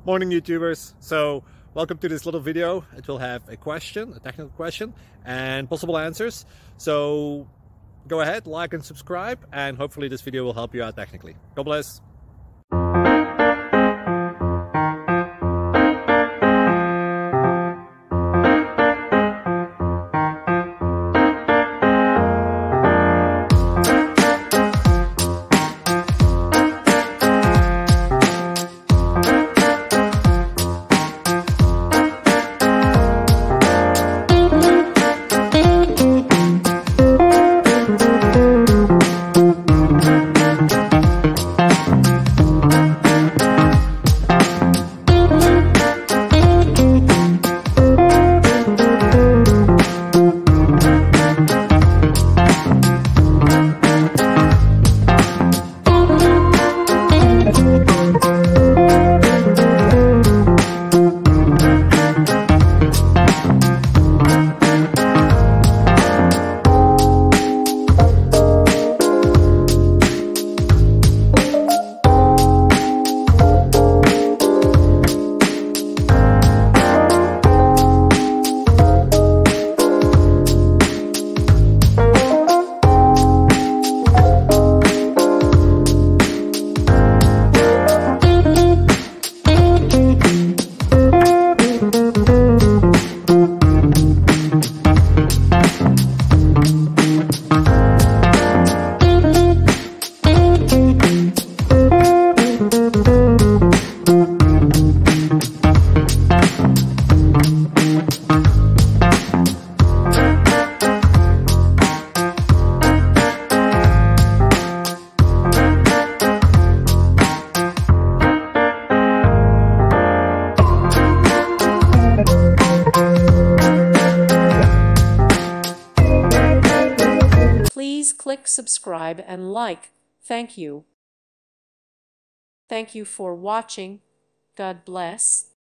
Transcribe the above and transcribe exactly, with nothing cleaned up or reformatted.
Morning YouTubers. So welcome to this little video. It will have a question, a technical question, and possible answers. So go ahead, like and subscribe, and hopefully this video will help you out technically. God bless. Please click subscribe and like. Thank you. Thank you for watching. God bless.